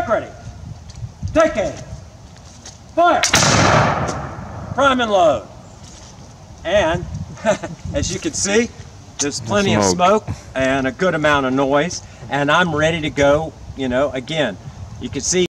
Strike ready. Take aim. Fire. Prime and load. And as you can see, there's plenty of smoke and a good amount of noise, and I'm ready to go. You know, again, you can see